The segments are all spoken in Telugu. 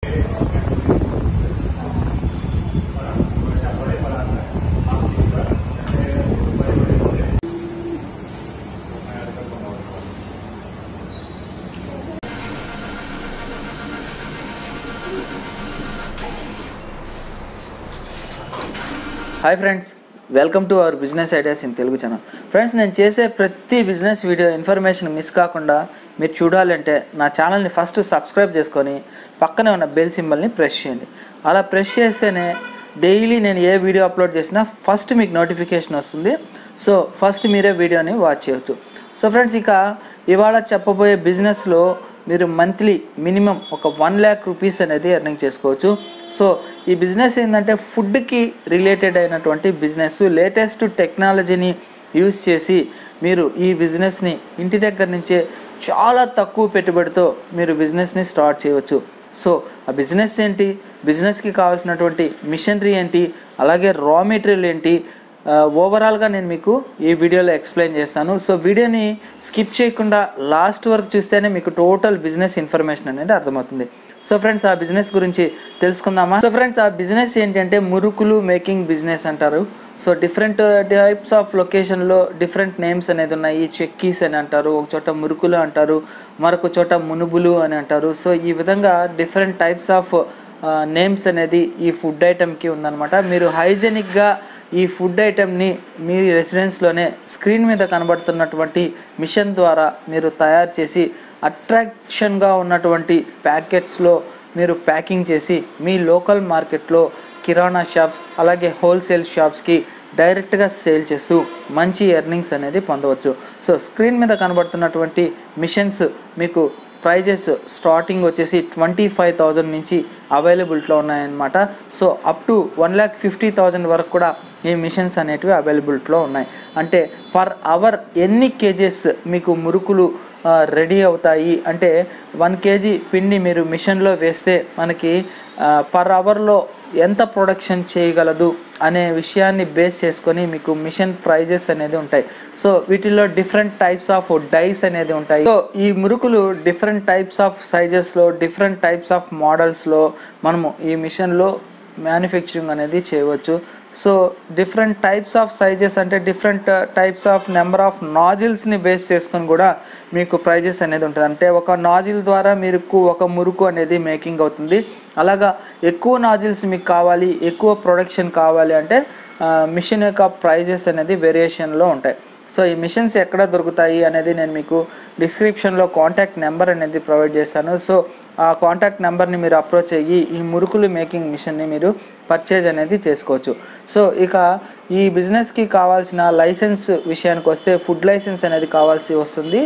Hi friends, welcome to our business ideas in Telugu channel. Friends, నేను చేసే ప్రతి బిజినెస్ వీడియో ఇన్ఫర్మేషన్ మిస్ కాకుండా మీరు చూడాలంటే నా ఛానల్ని ఫస్ట్ సబ్స్క్రైబ్ చేసుకొని పక్కనే ఉన్న బెల్ సింబల్ని ప్రెస్ చేయండి. అలా ప్రెస్ చేస్తేనే డైలీ నేను ఏ వీడియో అప్లోడ్ చేసినా ఫస్ట్ మీకు నోటిఫికేషన్ వస్తుంది. సో ఫస్ట్ మీరే వీడియోని వాచ్ చేయొచ్చు. సో ఫ్రెండ్స్, ఇక ఇవాళ చెప్పబోయే బిజినెస్లో మీరు మంత్లీ మినిమం ఒక 1 lakh రూపీస్ అనేది ఎర్నింగ్ చేసుకోవచ్చు. సో ఈ బిజినెస్ ఏంటంటే ఫుడ్కి రిలేటెడ్ అయినటువంటి బిజినెస్. లేటెస్ట్ టెక్నాలజీని యూజ్ చేసి మీరు ఈ బిజినెస్ని ఇంటి దగ్గర నుంచే చాలా తక్కువ పెట్టుబడితో మీరు బిజినెస్ని స్టార్ట్ చేయవచ్చు. సో ఆ బిజినెస్ ఏంటి, బిజినెస్కి కావాల్సినటువంటి మిషనరీ ఏంటి, అలాగే రా మెటీరియల్ ఏంటి, ఓవరాల్గా నేను మీకు ఈ వీడియోలో ఎక్స్ప్లెయిన్ చేస్తాను. సో వీడియోని స్కిప్ చేయకుండా లాస్ట్ వరకు చూస్తేనే మీకు టోటల్ బిజినెస్ ఇన్ఫర్మేషన్ అనేది అర్థమవుతుంది. సో ఫ్రెండ్స్, ఆ బిజినెస్ గురించి తెలుసుకుందామా? సో ఫ్రెండ్స్, ఆ బిజినెస్ ఏంటంటే మురుకులు మేకింగ్ బిజినెస్ అంటారు. సో డిఫరెంట్ టైప్స్ ఆఫ్ లొకేషన్లో డిఫరెంట్ నేమ్స్ అనేది ఉన్నాయి. చెక్కీస్ అని అంటారు, ఒక చోట మురుకులు అంటారు, మరొక చోట మునుబులు అని అంటారు. సో ఈ విధంగా డిఫరెంట్ టైప్స్ ఆఫ్ నేమ్స్ అనేది ఈ ఫుడ్ ఐటెంకి ఉందన్నమాట. మీరు హైజెనిక్గా ఈ ఫుడ్ ఐటెంని మీ రెసిడెన్స్లోనే స్క్రీన్ మీద కనబడుతున్నటువంటి మిషన్ ద్వారా మీరు తయారు చేసి అట్రాక్షన్గా ఉన్నటువంటి ప్యాకెట్స్లో మీరు ప్యాకింగ్ చేసి మీ లోకల్ మార్కెట్లో కిరాణా షాప్స్ అలాగే హోల్సేల్ షాప్స్కి డైరెక్ట్గా సేల్ చేస్తూ మంచి ఎర్నింగ్స్ అనేది పొందవచ్చు. సో స్క్రీన్ మీద కనబడుతున్నటువంటి మిషన్స్ మీకు ప్రైజెస్ స్టార్టింగ్ వచ్చేసి 25,000 నుంచి అవైలబిలిటీలో ఉన్నాయన్నమాట. సో అప్ టు 1,50,000 వరకు కూడా ఈ మిషన్స్ అనేటివి అవైలబిలిటీలో ఉన్నాయి. అంటే పర్ అవర్ ఎన్ని కేజెస్ మీకు మురుకులు రెడీ అవుతాయి అంటే 1 kg పిండి మీరు మిషన్లో వేస్తే మనకి పర్ అవర్లో ఎంత ప్రొడక్షన్ చేయగలదు అనే విషయాన్ని బేస్ చేసుకొని మీకు మిషన్ ప్రైజెస్ అనేది ఉంటాయి. సో వీటిల్లో డిఫరెంట్ టైప్స్ ఆఫ్ డైస్ అనేది ఉంటాయి. సో ఈ మురుకులు డిఫరెంట్ టైప్స్ ఆఫ్ సైజెస్లో డిఫరెంట్ టైప్స్ ఆఫ్ మోడల్స్లో మనము ఈ మిషన్లో మ్యానుఫ్యాక్చరింగ్ అనేది చేయవచ్చు. So different types of sizes అంటే different types of number of నాజిల్స్ని బేస్ చేసుకొని కూడా మీకు ప్రైజెస్ అనేది ఉంటుంది. అంటే ఒక నాజిల్ ద్వారా మీకు ఒక మురుకు అనేది మేకింగ్ అవుతుంది. అలాగా ఎక్కువ నాజిల్స్ మీకు కావాలి, ఎక్కువ ప్రొడక్షన్ కావాలి అంటే మిషన్ యొక్క ప్రైజెస్ అనేది వేరియేషన్లో ఉంటాయి. సో ఈ మిషన్స్ ఎక్కడ దొరుకుతాయి అనేది నేను మీకు డిస్క్రిప్షన్లో కాంటాక్ట్ నెంబర్ అనేది ప్రొవైడ్ చేస్తాను. సో ఆ కాంటాక్ట్ నెంబర్ని మీరు అప్రోచ్ అయ్యి ఈ మురుకులు మేకింగ్ మిషన్ని మీరు పర్చేజ్ అనేది చేసుకోవచ్చు. సో ఇక ఈ బిజినెస్కి కావాల్సిన లైసెన్స్ విషయానికి వస్తే ఫుడ్ లైసెన్స్ అనేది కావాల్సి వస్తుంది.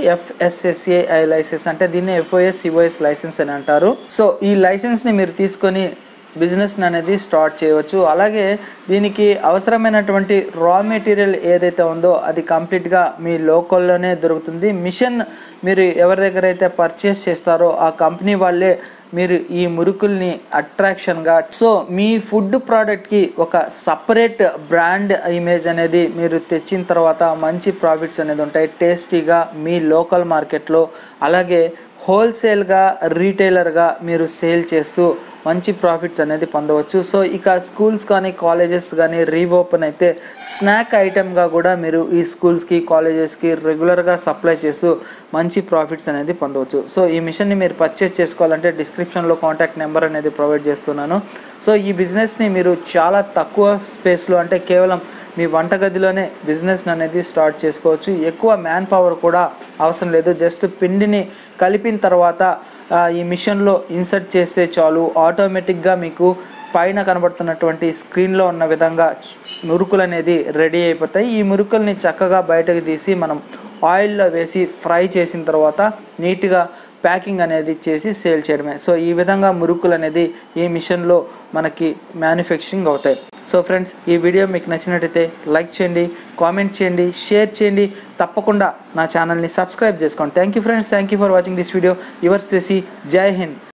FSSAI లైసెన్స్ అంటే దీన్ని FOS COS లైసెన్స్ అని అంటారు. సో ఈ లైసెన్స్ని మీరు తీసుకొని బిజినెస్ అనేది స్టార్ట్ చేయవచ్చు. అలాగే దీనికి అవసరమైనటువంటి రా మెటీరియల్ ఏదైతే ఉందో అది కంప్లీట్గా మీ లోకల్లోనే దొరుకుతుంది. మిషన్ మీరు ఎవరి దగ్గర అయితే పర్చేస్ చేస్తారో ఆ కంపెనీ వాళ్ళే మీరు ఈ మురుకుల్ని అట్రాక్షన్గా సో మీ ఫుడ్ ప్రోడక్ట్కి ఒక సపరేట్ బ్రాండ్ ఇమేజ్ అనేది మీరు తెచ్చిన తర్వాత మంచి ప్రాఫిట్స్ అనేది ఉంటాయి. టేస్టీగా మీ లోకల్ మార్కెట్లో అలాగే హోల్సేల్గా రీటైలర్గా మీరు సేల్ చేస్తూ మంచి ప్రాఫిట్స్ అనేది పొందవచ్చు. సో ఇక స్కూల్స్ కానీ కాలేజెస్ కానీ రీఓపెన్ అయితే స్నాక్ ఐటెంగా కూడా మీరు ఈ స్కూల్స్కి కాలేజెస్కి రెగ్యులర్గా సప్లై చేస్తూ మంచి ప్రాఫిట్స్ అనేది పొందవచ్చు. సో ఈ మిషన్ని మీరు పర్చేస్ చేసుకోవాలంటే డిస్క్రిప్షన్లో కాంటాక్ట్ నెంబర్ అనేది ప్రొవైడ్ చేస్తున్నాను. సో ఈ బిజినెస్ని మీరు చాలా తక్కువ స్పేస్లో అంటే కేవలం మీ వంటగదిలోనే బిజినెస్ అనేది స్టార్ట్ చేసుకోవచ్చు. ఎక్కువ మ్యాన్ పవర్ కూడా అవసరం లేదు. జస్ట్ పిండిని కలిపిన తర్వాత ఈ మిషన్లో ఇన్సర్ట్ చేస్తే చాలు, ఆటోమేటిక్గా మీకు పైన కనబడుతున్నటువంటి స్క్రీన్లో ఉన్న విధంగా మురుకులు అనేది రెడీ అయిపోతాయి. ఈ మురుకుల్ని చక్కగా బయటకు తీసి మనం ఆయిల్లో వేసి ఫ్రై చేసిన తర్వాత నీట్గా ప్యాకింగ్ అనేది చేసి సేల్ చేయడమే. సో ఈ విధంగా మురుకులు అనేది ఈ మిషన్లో మనకి మ్యానుఫ్యాక్చరింగ్ అవుతాయి. సో ఫ్రెండ్స్, ఈ వీడియో మీకు నచ్చినట్టయితే లైక్ చేయండి, కామెంట్ చేయండి, షేర్ చేయండి. తప్పకుండా నా ఛానల్ని సబ్స్క్రైబ్ చేసుకోండి. Thank you friends, thank you for watching this video. Yours చేసి జై హింద్.